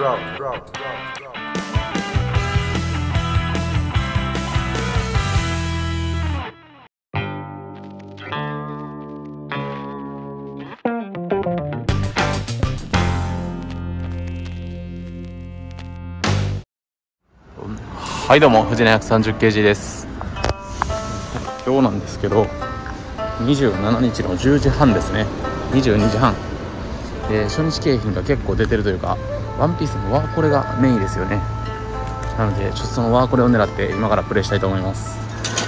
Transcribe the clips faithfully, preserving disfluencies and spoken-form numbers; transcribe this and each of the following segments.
はい、どうも藤野 ひゃくさんじゅっケージー です。今日なんですけどにじゅうしちにちのじゅうじはんですね。にじゅうにじはんで初日景品が結構出てるというか、ワンピースのワーコレがメインですよね。なのでちょっとそのワーコレを狙って今からプレイしたいと思います。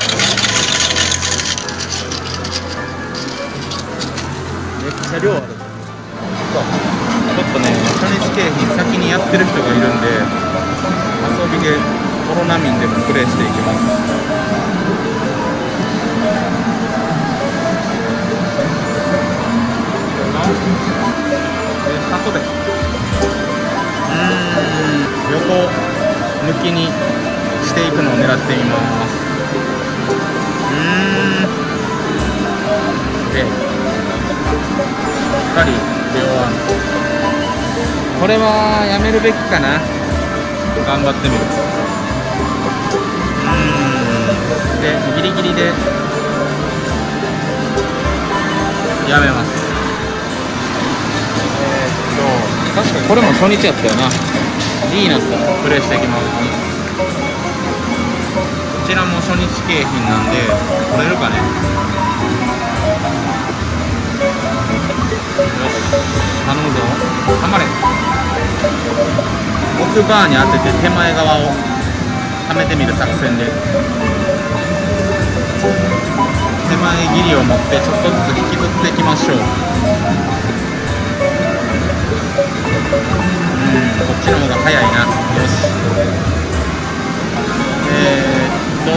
めっちゃ量ある。ちょっとね、初日景品先にやってる人がいるんで、遊びでコロナ民でもプレイしていきます。で、後でうーん横向きにしていくのを狙ってみます。うーんでしっかり両案、これはやめるべきかな。頑張ってみる。うーんでギリギリでやめます。えー、っと確かにこれも初日やったよな。リーナスプレイしていきます。こちらも初日景品なんで取れるかね。よし頼むぞ、頑張れ。奥バーに当てて手前側をはめてみる作戦で、手前ギリを持ってちょっとずつ引きずっていきましょう。うん、こっちの方が早いな。よし、えー、っと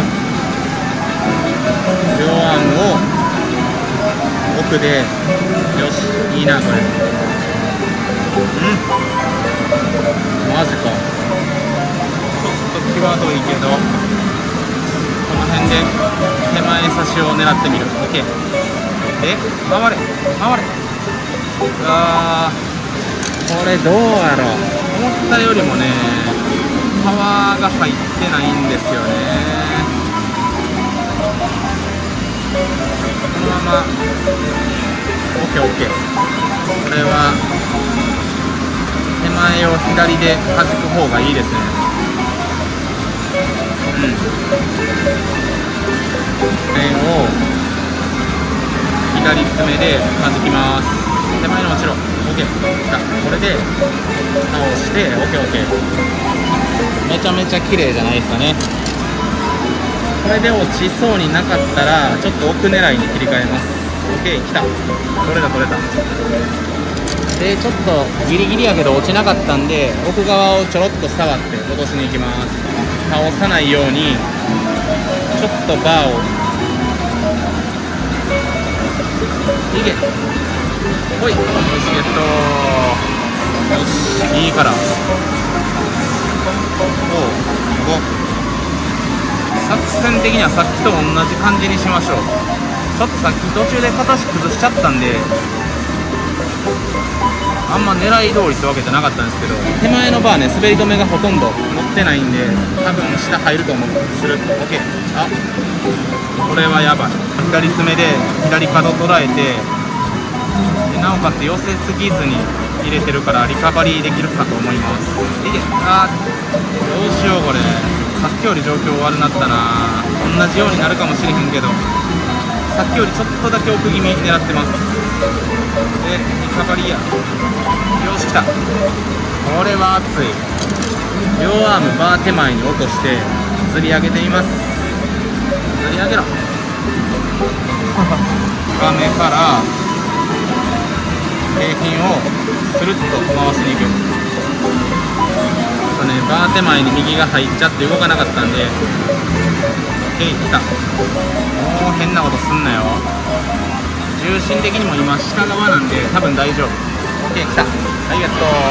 両アームを奥で、よしいいなこれ。うんマジか、ちょっと際どいけどこの辺で手前差しを狙ってみる。 OK で回れ回れ。うわー、これどうやろう。思ったよりもねパワーが入ってないんですよね。このまま オーケーオーケー。 これは手前を左で弾く方がいいですね。うんこれを左爪で弾きます。手前の落ちろ。 OK 来た。これで倒して オーケーオーケー。 めちゃめちゃ綺麗じゃないですかね。これで落ちそうになかったらちょっと奥狙いに切り替えます。 OK 来た。取れた取れた。でちょっとギリギリやけど落ちなかったんで奥側をちょろっと触って落としに行きます。倒さないようにちょっとバーをいけほい。よしゲット。よしいいから。おうご作戦的にはさっきと同じ感じにしましょう。ちょっとさっき途中で形崩しちゃったんであんま狙い通りってわけじゃなかったんですけど、手前のバーね滑り止めがほとんど乗ってないんで多分下入ると思う。する OK。 あこれはやばい。左爪で左角捉えて、でなおかつ寄せすぎずに入れてるからリカバリーできるかと思います。いけあどうしようこれ。さっきより状況悪なったな。同じようになるかもしれへんけどさっきよりちょっとだけ奥気味狙ってます。でリカバリーや。よし来た。これは熱い。両アームバー手前に落として釣り上げています。釣り上げろ深めから景品をスルッと回しに行く。ね、バー手前に右が入っちゃって動かなかったんで OK 来た。もう変なことすんなよ。重心的にも今下側なんで多分大丈夫。 OK 来た。ありがと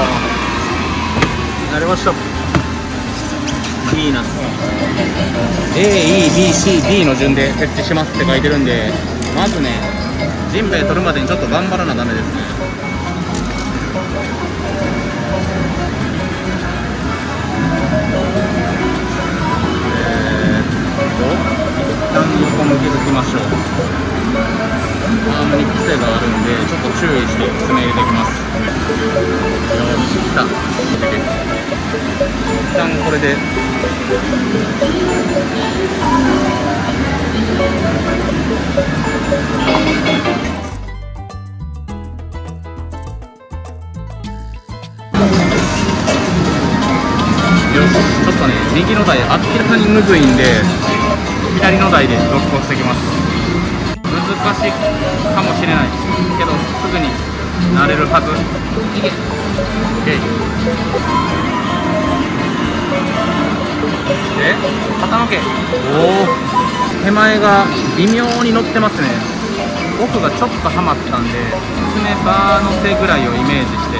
う。なりました。いいな。 エーイービーシーディー の順で設置しますって書いてるんで、まずねジンベエ取るまでにちょっと頑張らなダメですね。 一旦これでよし、ちょっとね、右の台明らかにむずいんで左の台で続行してきます。難しいかもしれないけどすぐに慣れるはず。いけ OK で傾け。おお、手前が微妙に乗ってますね。奥がちょっとはまったんで爪バーの背ぐらいをイメージして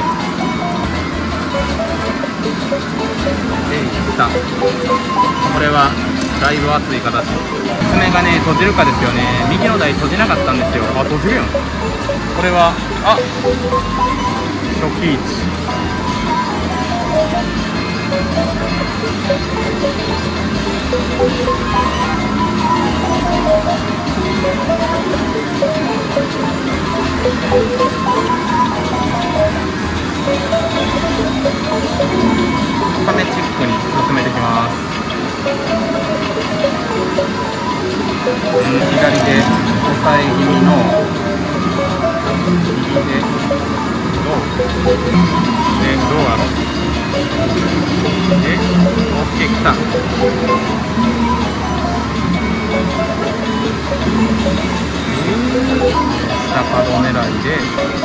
えいった。これはだいぶ熱い形。爪がね閉じるかですよね。右の台閉じなかったんですよ。あ、閉じるやん。これはあ初期位置。カメチックに進めていきます。左で押さえ気味の右でどうでどうやろうで OK きた。下角狙いでで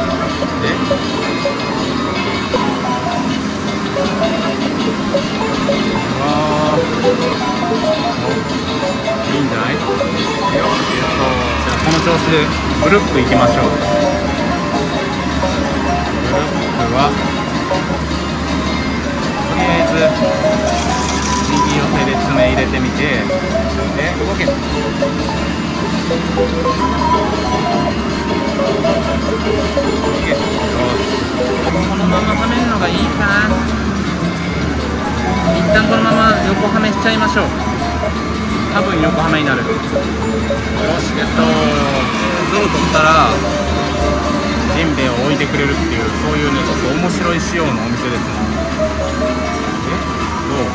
うわーいいんじゃない。よっ、じゃあこの調子でブルックいきましょう。ブルックはとりあえず右寄せで爪入れてみてで動け。このままはめるのがいいかな。一旦このまま横はめしちゃいましょう。多分横はめになる。よし、ゲット。ゾウ取ったらジンベエを置いてくれるっていう、そういうねちょっと面白い仕様のお店ですね。えどう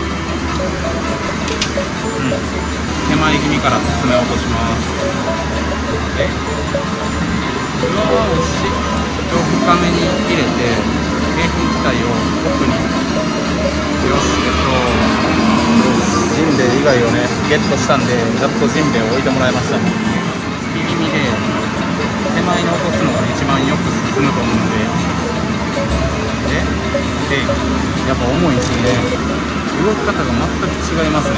うん手前気味から爪を落とします。えうわー惜しい。深めに入れて平均機体を奥に。よし、えっとジンベエ以外をねゲットしたんでやっとジンベエを置いてもらいました。引き気味で手前に落とすのが一番よく進むと思うのでででやっぱ重いですね。動き方が全く違いますね。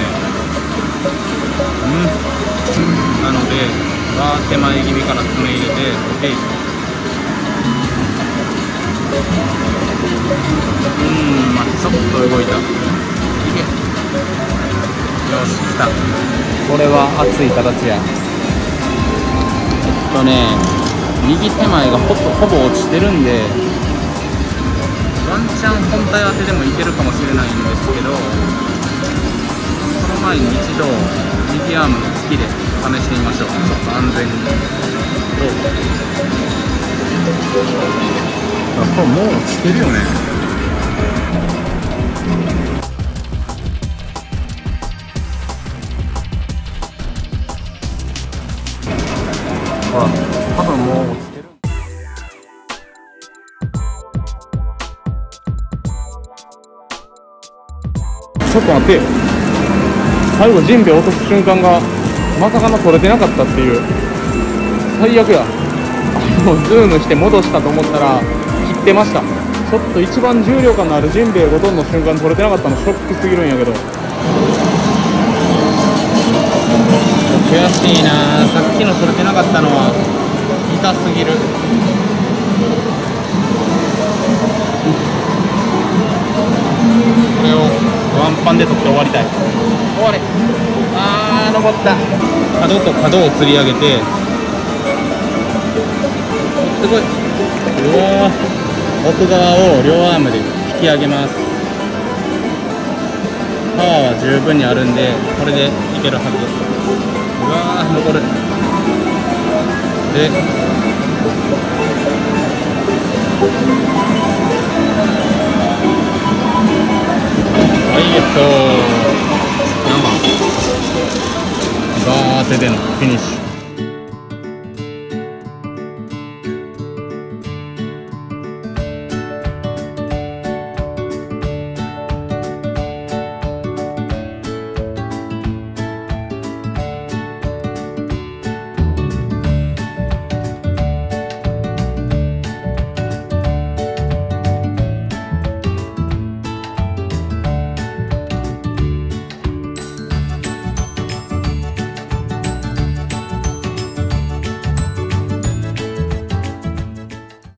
うんなのでバー手前気味から爪入れてでうんまあちょっと動いた。いけよし来た。これは熱い形や。えっとね右手前がほぼほぼ落ちてるんでワンチャン本体当てでもいけるかもしれないんですけどその前に一度右アームの突きで試してみましょう。ちょっと安全に。どうこれもう落ちてるよね。あ、多分もう落ちてる。ちょっと待ってよ。最後ジンベエ落とす瞬間がまさかの取れてなかったっていう最悪や。もうズームして戻したと思ったら切ってました。ちょっと一番重量感のあるジンベエごとんの瞬間取れてなかったのショックすぎるんやけど悔しいな。さっきの取れてなかったのは痛すぎる。これをワンパンで取って終わりたい。終われ。あー登った。角と角を吊り上げてすごい。うわー奥側を両アームで引き上げます。パワーは十分にあるんでこれでいけるはず。うわー残る。で何番ガーテでのフィニッシュ。